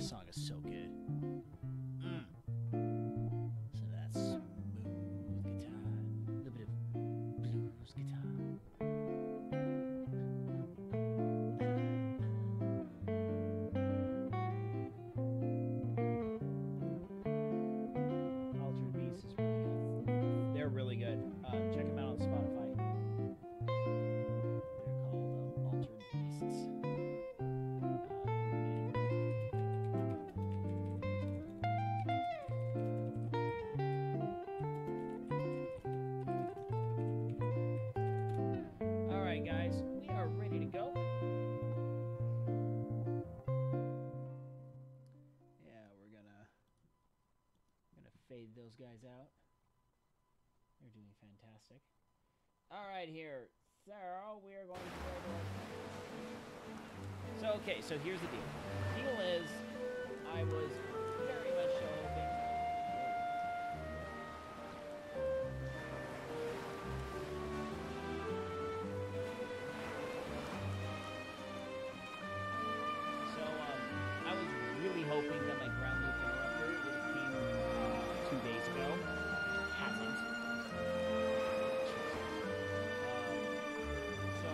song is so good. So that's smooth guitar, a little bit of blues guitar. Altered Beast is really good. They're really good. Check them out on Spotify. They're called Altered Beasts. All right, guys, we are ready to go. Yeah, we're gonna fade those guys out. They're doing fantastic. All right, here, Sarah, we are going to go to... So, okay, so here's the deal. The deal is, I was very much so hoping... So, I was really hoping that my ground loop interrupter would have came 2 days ago. It hasn't. So,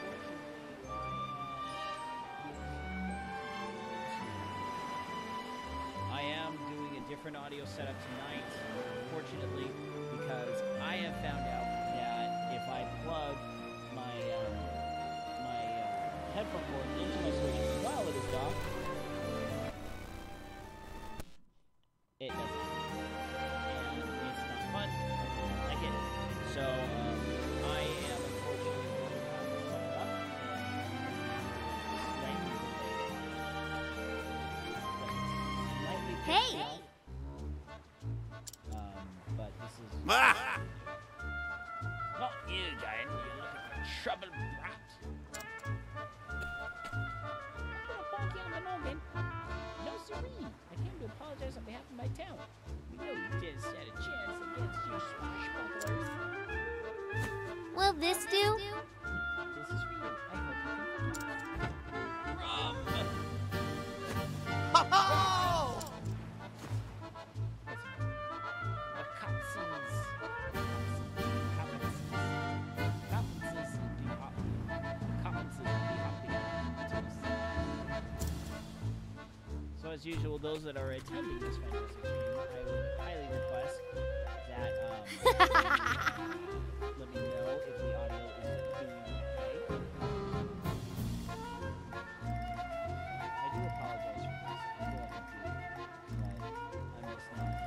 unfortunately, I am doing a different audio setup tonight, unfortunately, because I have found out that if I plug my headphone cord into my Switch while it is docked, it doesn't. And it's not fun. I don't like it. So, I am unfortunately going to have to set it up and slightly Hey! but this is... Not you, Giant. You're looking for trouble, brat. I'm gonna bonk you on the noggin. No, siree. I came to apologize on behalf of my town. We know you just had a chance against you swashbucklers. Will this do? This is for you. I hope you can... Rum! Ho-ho! The cutscenes. So as usual, those that are attending this fantastic stream, I would highly request that let me know if the audio is doing okay. I do apologize for this. I feel like I do, but I'm just not.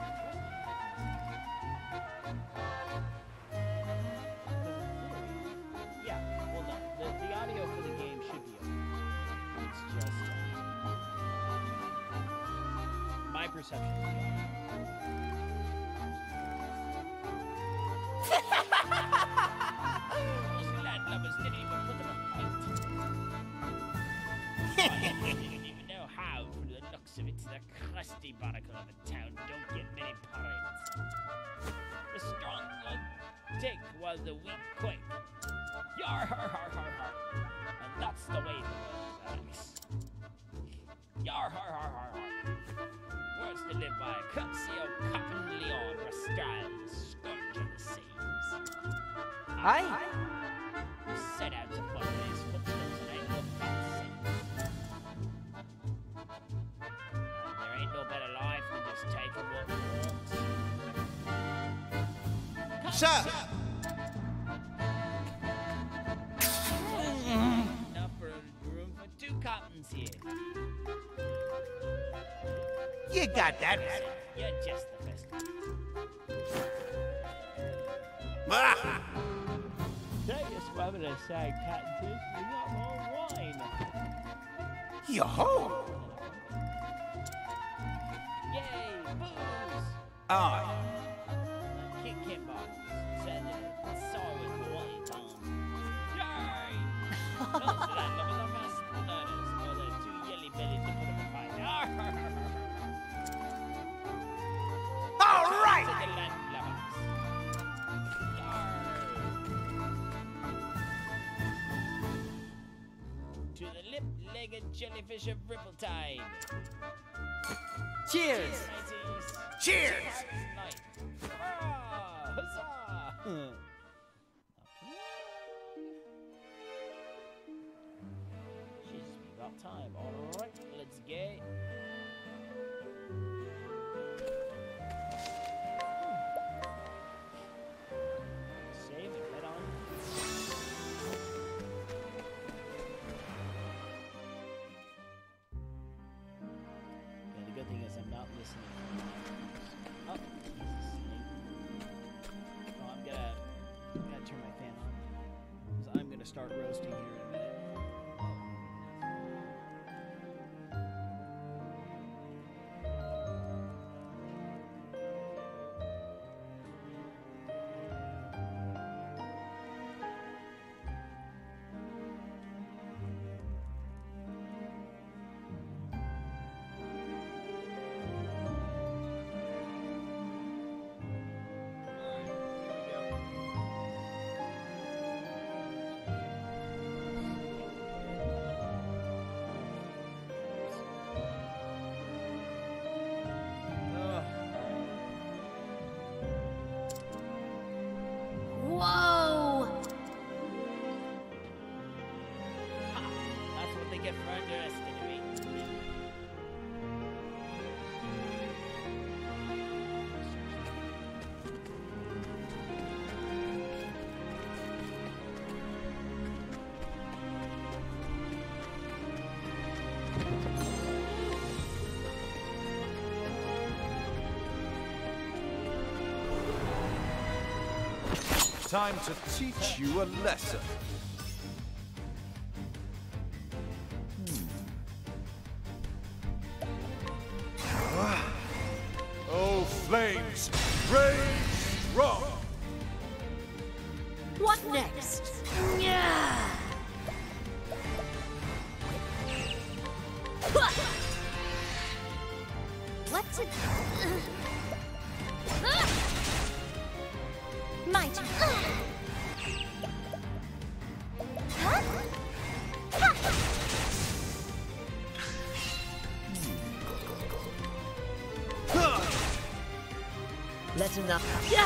Yeah, well, no, the audio for the game should be okay. It's just my perception of the audio. Those landlubbers didn't even put them a fight. I didn't even know how, from the looks of it, the crusty barnacle of a town don't get many parades. The strong will take while the weak quake. Yar har har har har. And that's the way the world works. Yar har har har har. Words to live by. Curtsio, Captain Leon, Rastral, scourge of the seas. Aye. You set out to follow his footsteps and ain't no fancy. And there ain't no better life than just taking what we want. Sir! Enough for room for 2 captains here. You got that. You're just the best. Tell you what a sad cat and fish, we got more wine. Yo-ho! Yay, booze! Aye. Kick him off. Send it. Sorry for what he done. Yay! Those landlubbers are master learners, or they're too yelly-bellied to put up a fight. All To right! the landlubbers. To the lip-legged jellyfish of Rippletide. Cheers! mateys. Cheers! Night. Hurrah! Huzzah! Jesus, we got time. Alright, let's get. Save and head on. Yeah, the good thing is I'm not listening. Oh, he's asleep. Oh, I'm gonna turn my fan on. 'Cause I'm gonna start roasting here in a minute. Whoa! That's what they get for underestimating me. Time to teach you a lesson. Oh, flames, rage strong. What next? Yeah. What's it? My turn. Huh? Let enough.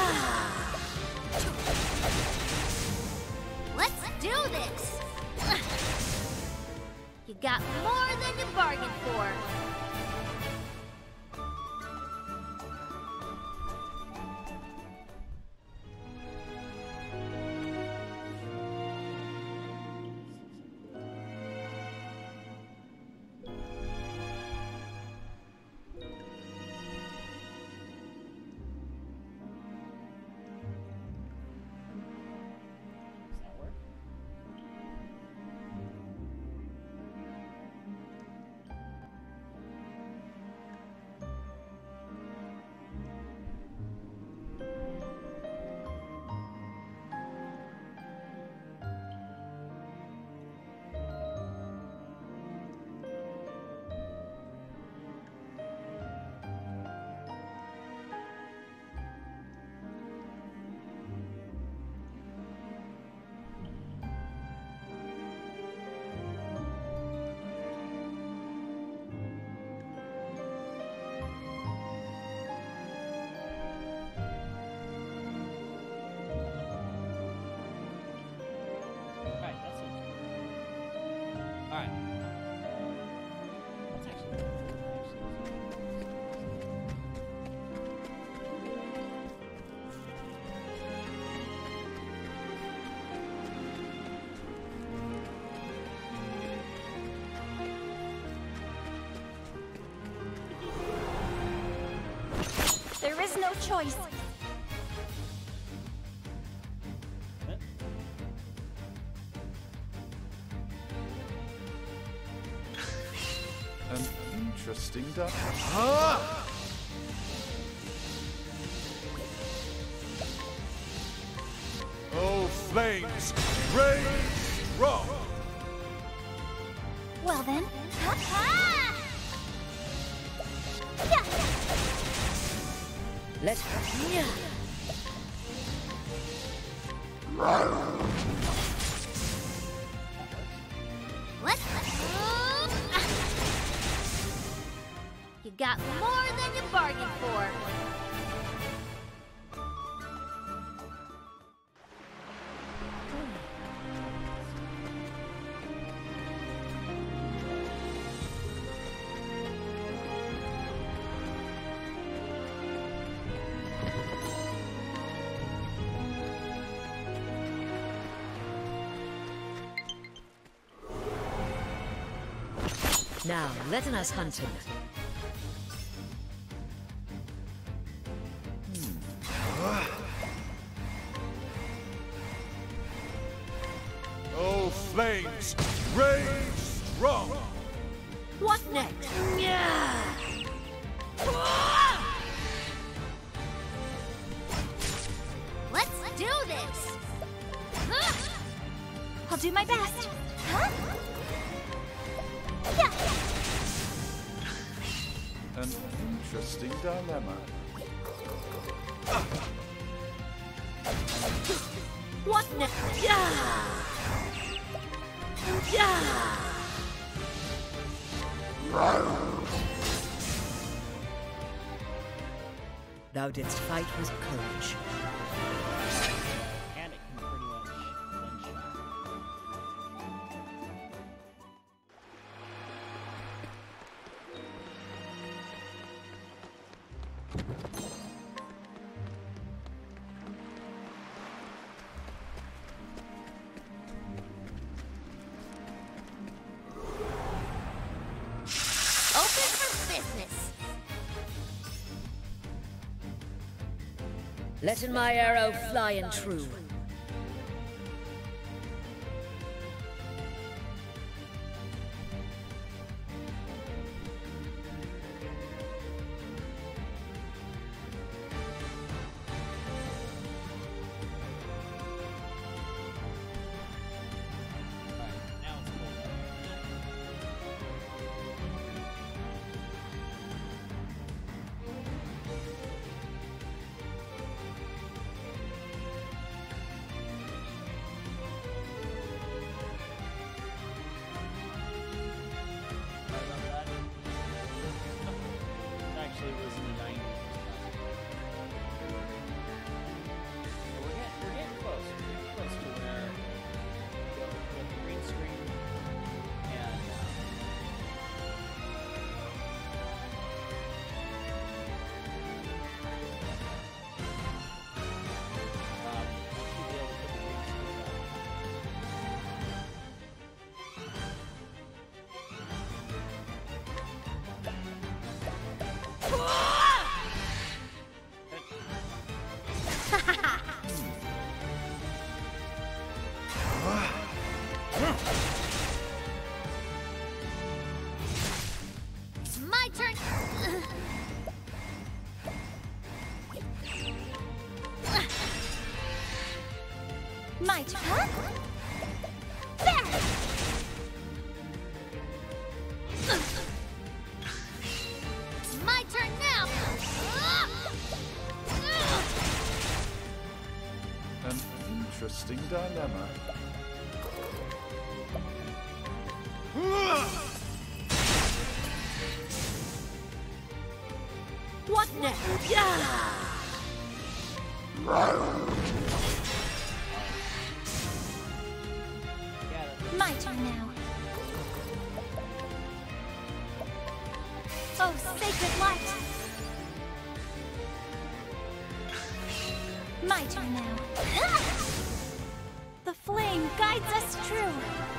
Let's do this. You got more than you bargained for. Does that work? Alright, that's it. Alright. That's actually There is no choice. An interesting duck. Oh, flames, rage strong. Well then. Yeah. Let's. Let's. You got more than you bargained for. Now, let us hunt him. Oh, flames, rage strong! What next? Let's do this! I'll do my best. Huh? Yeah. An interesting dilemma. What next? Thou didst fight with courage. And it can pretty much one-shot. Open for business. Let my arrow fly and true. Alright, now it's cool. Sorry about that. It actually was in the 90s. But we're getting close. We're getting close to where the green screen and should be able to put the green screen up. It's my turn. My turn. Huh? There. It's my turn now. An interesting dilemma. What next? Yeah, My turn now. Oh, sacred light. My turn now. The flame guides us true.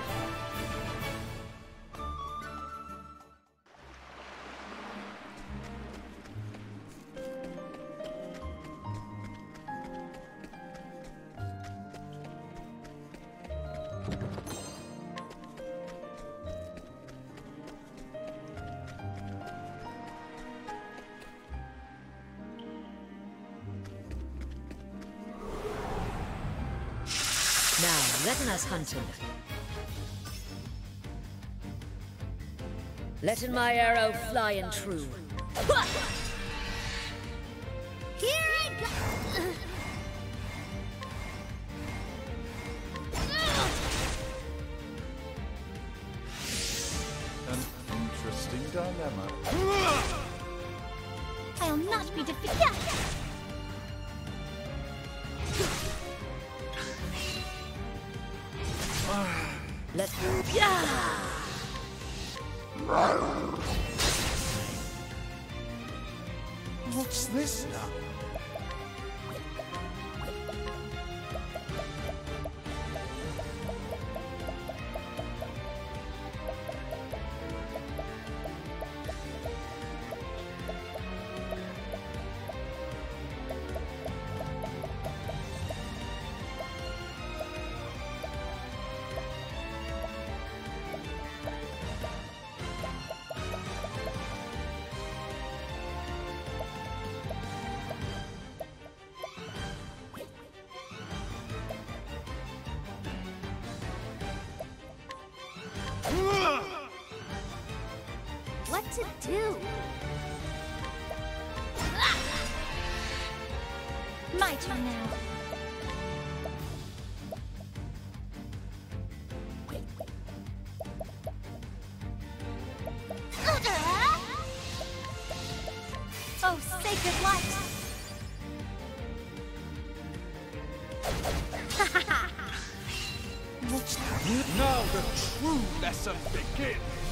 Now, let us hunt him. Let my arrow fly and true. Here I go. An interesting dilemma. I'll not be defeated. Yeah. Let's yeah! What's this now? What to do? My turn now. Oh, sacred light! Now the true lesson begins!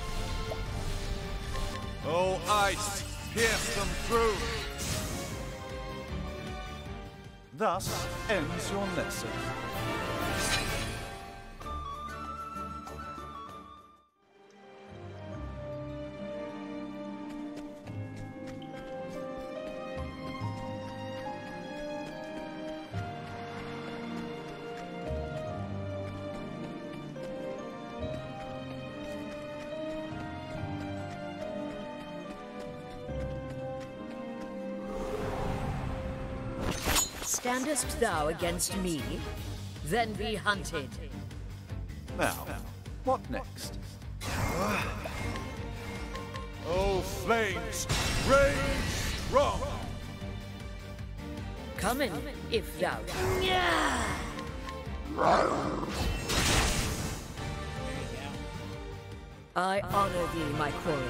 Oh, ice, pierce them through! Thus ends your lesson. Standest thou against me? Then be hunted. Now, what next? Oh, flames, rage strong! Come in, if thou... I honor thee, my quarry.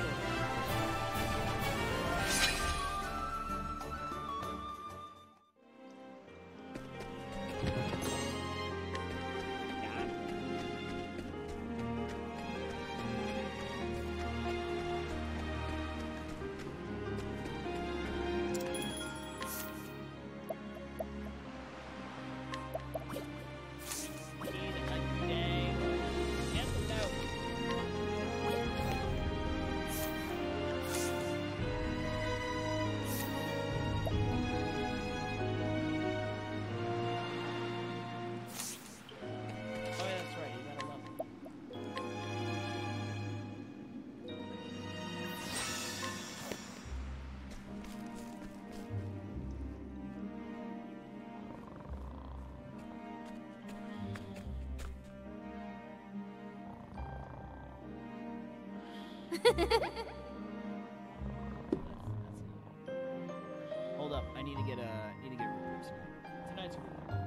Hold up, I need to get Rupert's. Tonight's Rupert.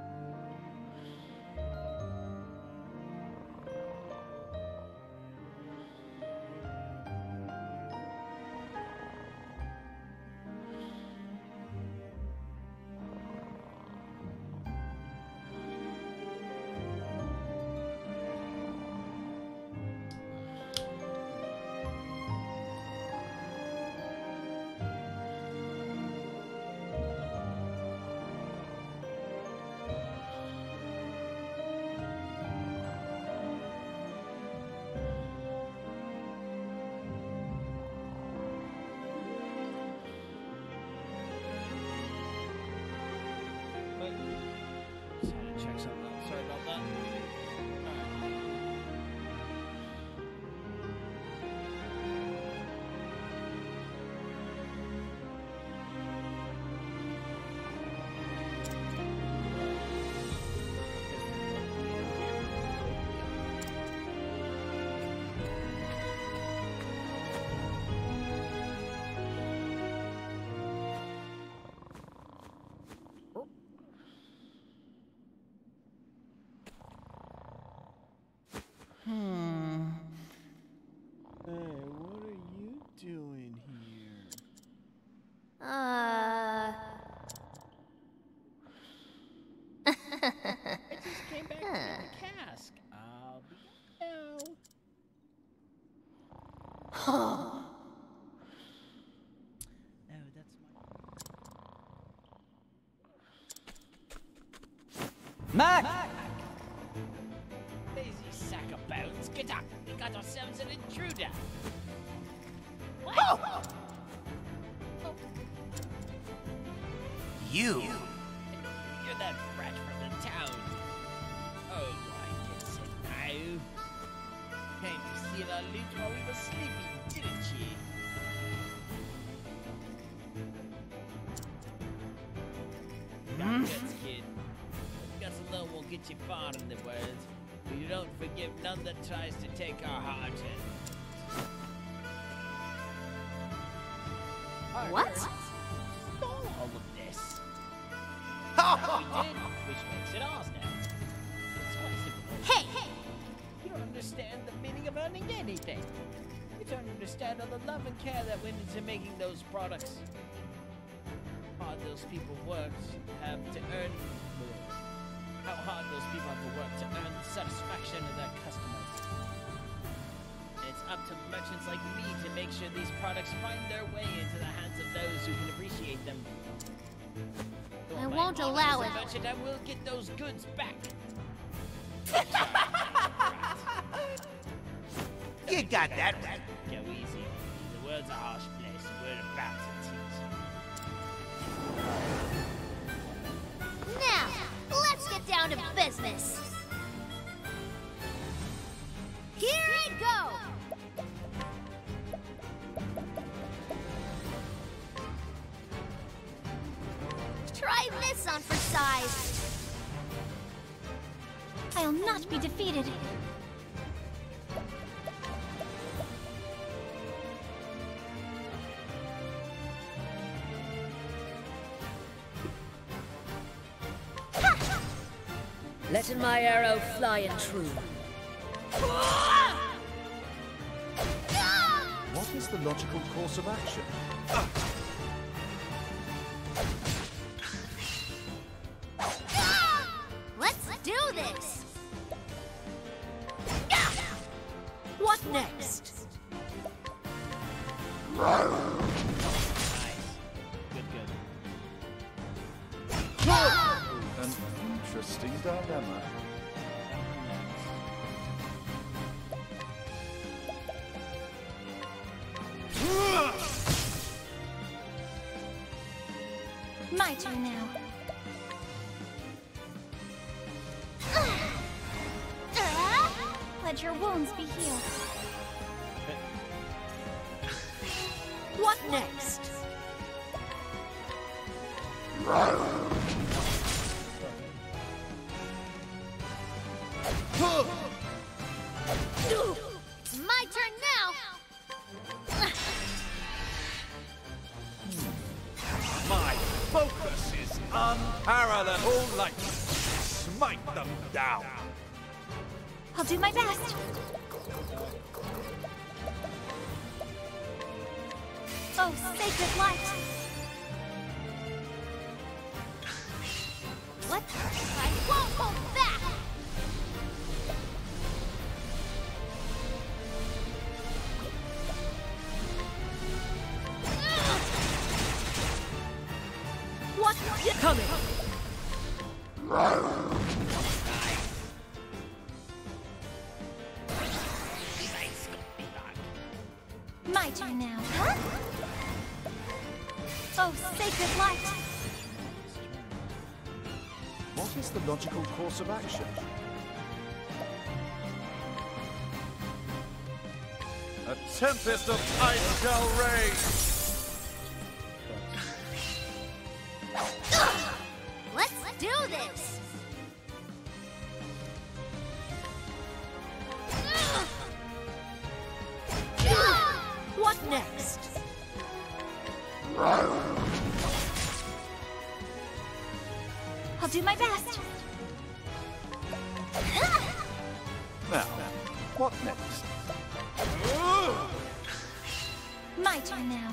Just had to check something out. Sorry about that. Alright. Hey, what are you doing here? No, that's my... Mac! Lazy sack of bones. Get up. We got ourselves an intruder. What? Oh! You! You're that brat from the town. Oh, I guess it now. Came to steal our loot while we were sleeping, didn't you? Nonsense, kid. Guts alone won't get you far in the world. We don't forgive none that tries to take our heart and What? stole all of this. We did, which makes it ours now. It's quite simple. Hey! You don't understand the meaning of earning anything. You don't understand all the love and care that went into making those products. How hard those people worked have to earn. How hard those people have to work to earn the satisfaction of their customers. And it's up to merchants like me to make sure these products find their way into the hands of those who can appreciate them. Though I my won't honor allow as a it. merchant, I will get those goods back. You got that right. Go easy. The world's a harsh place. We're about to teach. Now, let's get down to business. Here I go! Try this on for size. I'll not be defeated. Letting my arrow fly and true. What is the logical course of action? Let's do this! What next? Nice. Good. An interesting dilemma. My turn now. Let your wounds be healed. What next? It's my turn now! My focus is unparalleled. Light. Smite them down. I'll do my best. Oh, sacred light! What? I won't hold back! What? Coming. Nice, got me back. My turn now. Huh? Oh, sacred light! What is the logical course of action? A tempest of ice shall rage. Let's do this! What next? I'll do my best. Now, what next? My turn now.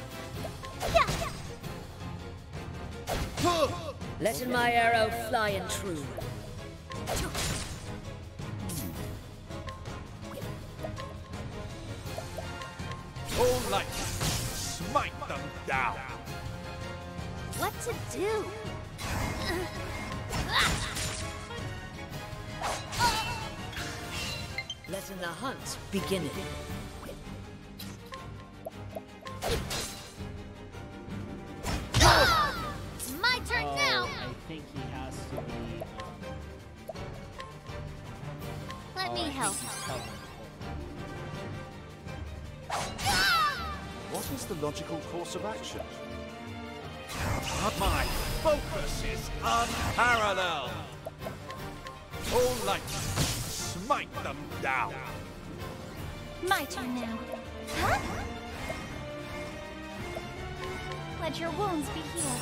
Letting my arrow fly and true. All light, smite them down. What to do? Letting the hunt begin. It's my turn now. I think he has to be. Let me help. What is the logical course of action? My focus is unparalleled. All light, smite them down. My turn now. Huh? Let your wounds be healed.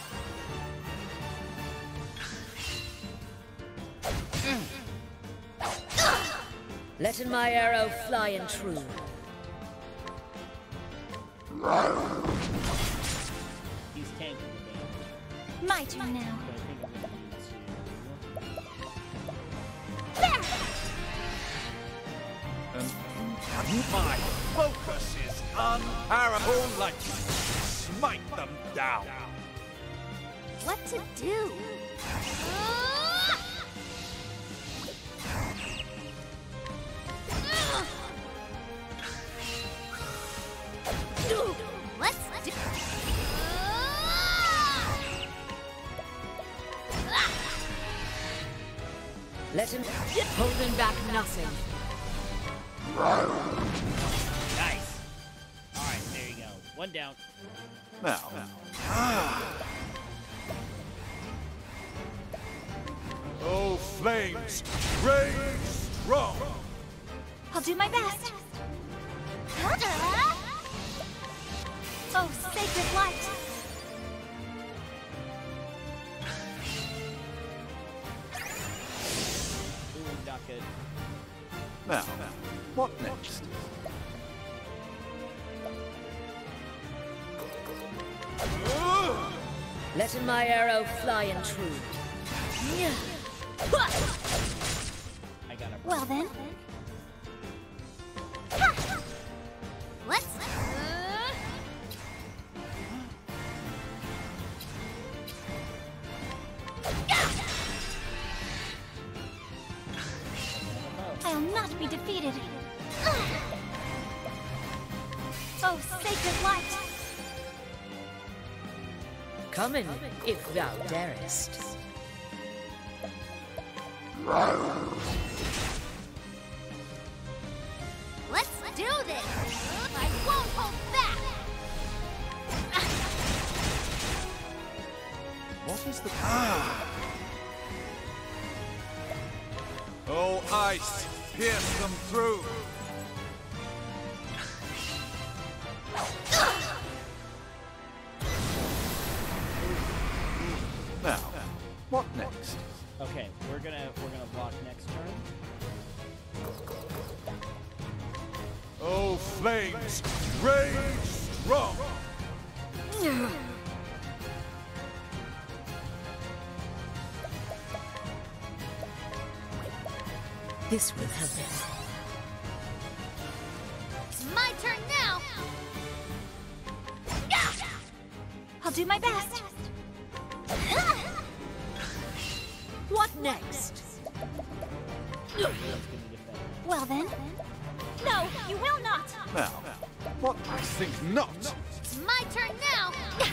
Letting my arrow fly and true. He's tanking the damage. My turn now. But I think I'm gonna need to. There! My focus is unparalleled. All light, smite them down. What to do? Let's do. Let him holding back nothing. Nice. All right, there you go. One down. Now. Oh, flames, rage strong. I'll do my best. Oh, sacred light. Ooh, not good. Now, what next? Letting my arrow fly and true. I got it. Well then. Let's. I'll not be defeated. Oh, sacred light. Come in, if thou darest. Let's do this. I won't hold back. What is the... Oh, ice, pierce them through. Now, what next? Okay, we're gonna block next turn. Oh, flames, rage strong. This will help it. It's my turn now. I'll do my best. What next? Well then. No, you will not. Now, what? I think not. It's my turn now.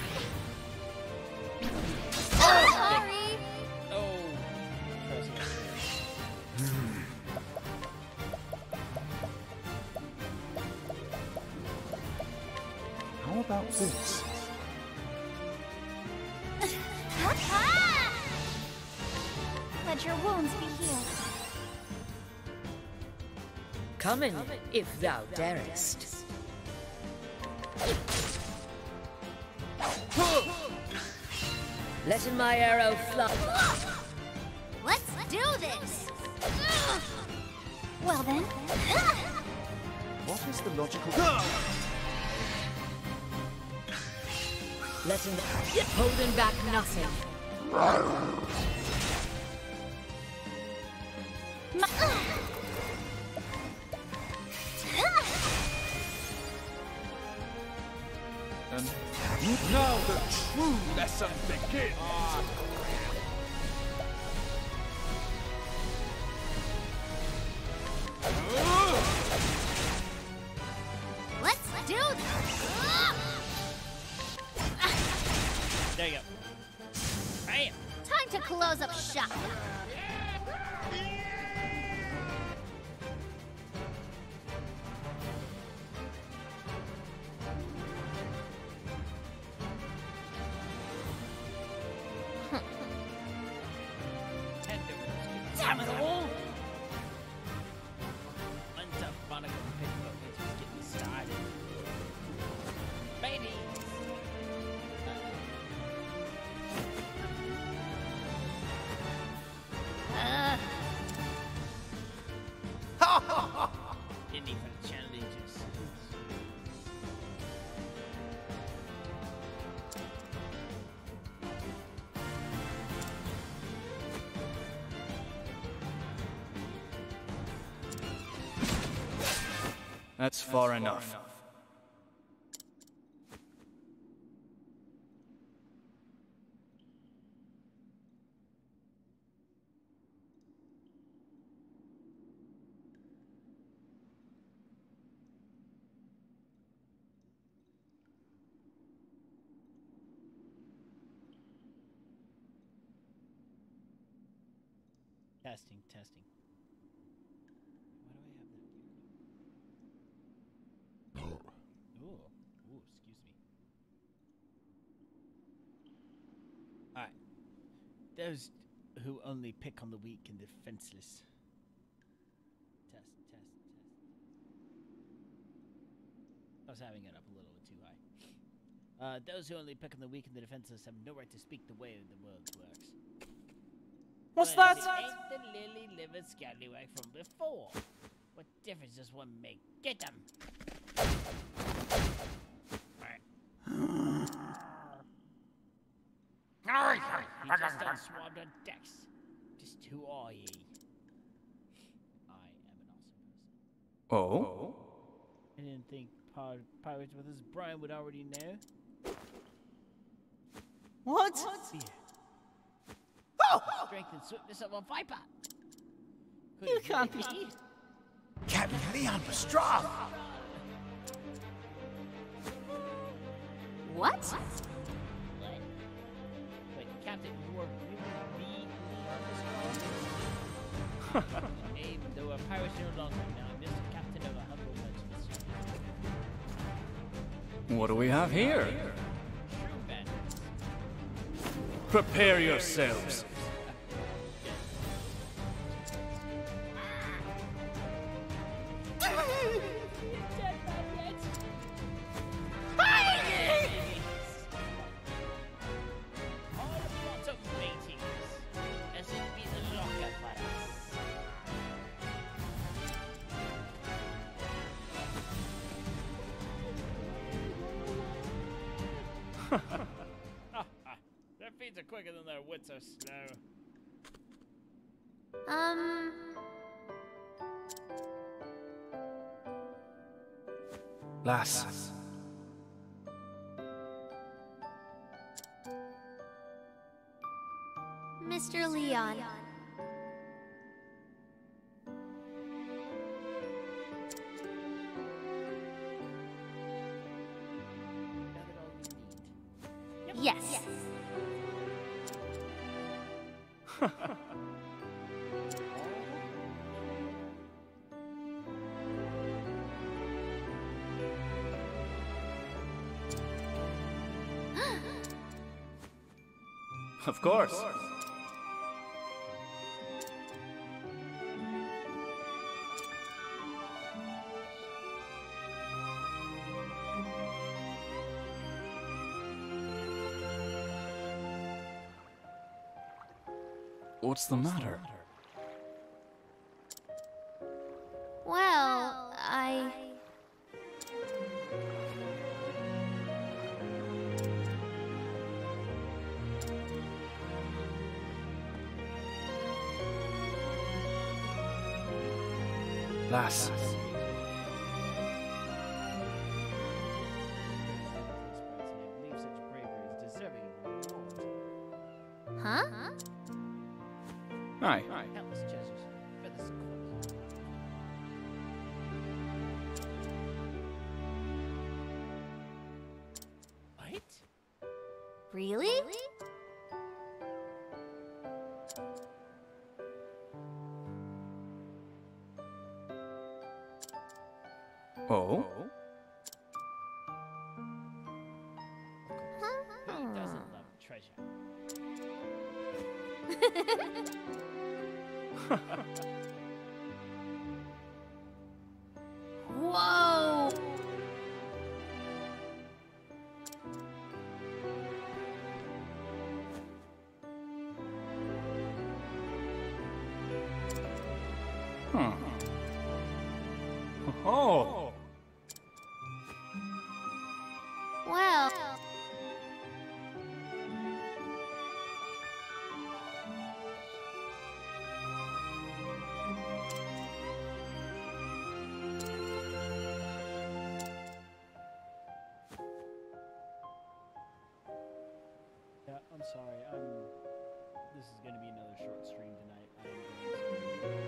Sorry. Oh. Trust me. How about this? Let your wounds be healed. Come in, if thou darest. Letting my arrow fly. Let's do this. Well then. What is the logical... Letting holding back nothing. lesson. Now the true lesson begins. Let's do this! There you go. Bam! Time to close up shop. Damn it all! Untough Monica Pickle is just getting started. Baby! Didn't even challenges. That's far enough. Testing, testing. Why do I have that here? Ooh, excuse me. Alright. Those who only pick on the weak and defenseless. Test, test, test. I was having it up a little too high. Those who only pick on the weak and the defenseless have no right to speak the way the world works. What's Well, that? it ain't the lily-livered scallywag from before. What difference does one make? Get them! He just done swabbed on decks. Just who are ye? I am an awesome person. Oh? I didn't think Pirates with his Brian would already know. What? Fear. Strength and swiftness of a viper. Could You it can't really be? Captain Leon Pastrov! What? What? Wait, Captain, you are really the name, though a pirate no longer now, Mr. Captain of a humble merchant. What do we have here? True bandits. Prepare yourselves. Their feet are quicker than their wits are slow. Lass. Mr. Leon. Gather all you need. Yes. Of course. What's the matter? Well, I... Lass. Aye. Countless treasures for this course. What? Really? Oh? Who doesn't love treasure? Whoa! Huh. Oh. Well... Yeah, I'm sorry. This is gonna be another short stream tonight. I am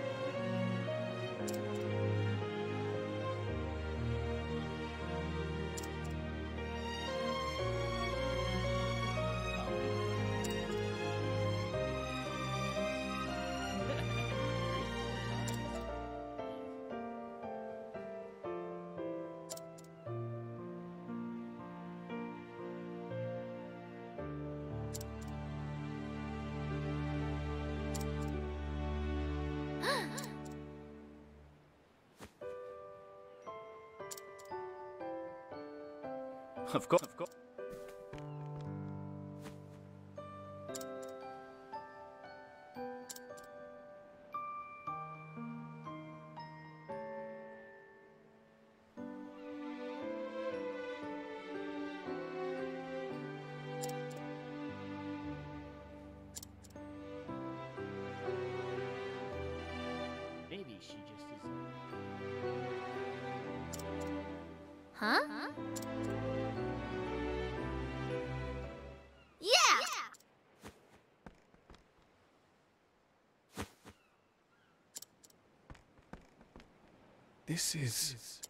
Of course. maybe she just isn't. Huh? Yeah! This is...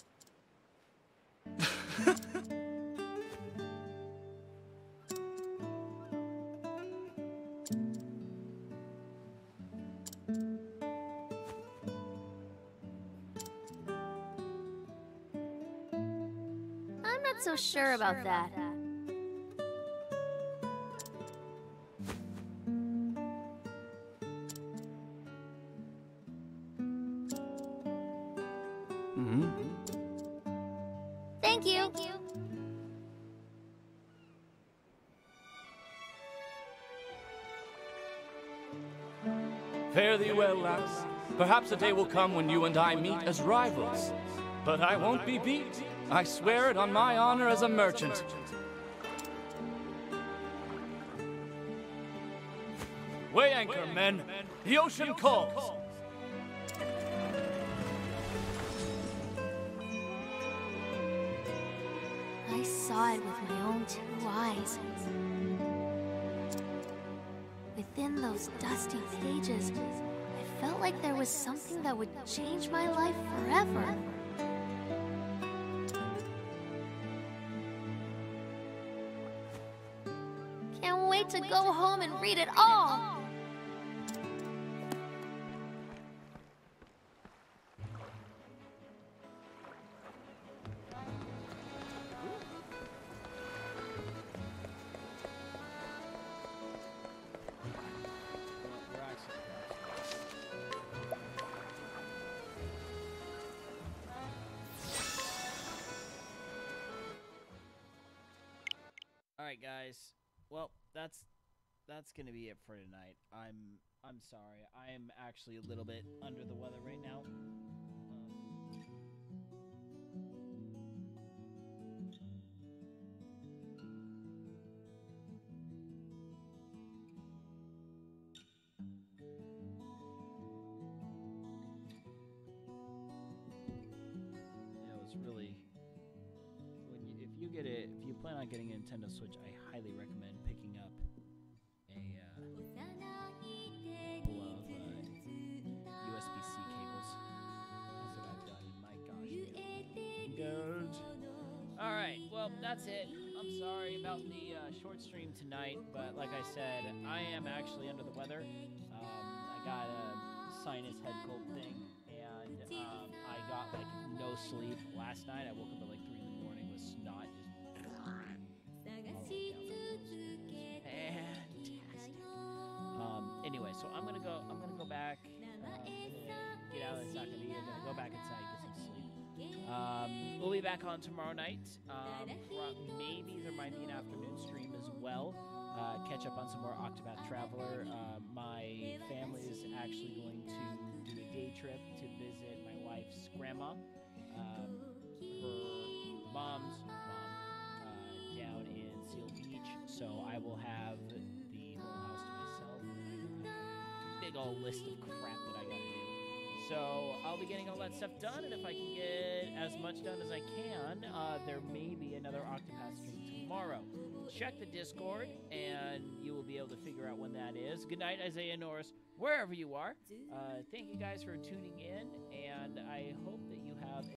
I'm not so sure about that. Hmm? Thank you. Fare thee well, lass. Perhaps a day will come when you and I meet as rivals. But I won't be beat. I swear it on my honor as a merchant. Weigh anchor, men. The ocean calls. I saw it with my own two eyes. Within those dusty pages, I felt like there was something that would change my life forever. Can't wait to go home and read it all! We're actually all right, guys. Well, that's gonna be it for tonight. I'm sorry. I am actually a little bit under the weather right now. It's really if you plan on getting a Nintendo Switch, I highly recommend picking up a well, that's it. I'm sorry about the short stream tonight, but like I said, I am actually under the weather. I got a sinus head cold thing, and I got like no sleep last night. I woke up at like 3 in the morning with snot just fantastic. Anyway, so I'm gonna go back. Get out of the Sakadi. I'm gonna go back inside, get some sleep. We'll be back on tomorrow night. Maybe there might be an afternoon stream as well. Catch up on some more Octopath Traveler. My family is actually going to do a day trip to visit my wife's grandma, her mom's mom, down in Seal Beach. So I will have the whole house to myself. And I have a big old list of crap that I gotta do. So I'll be getting all that stuff done, and if I can get as much done as I can, there may be another Octopath stream tomorrow. Check the Discord, and you will be able to figure out when that is. Good night, Isaiah Norris, wherever you are. Thank you guys for tuning in, and I hope that you have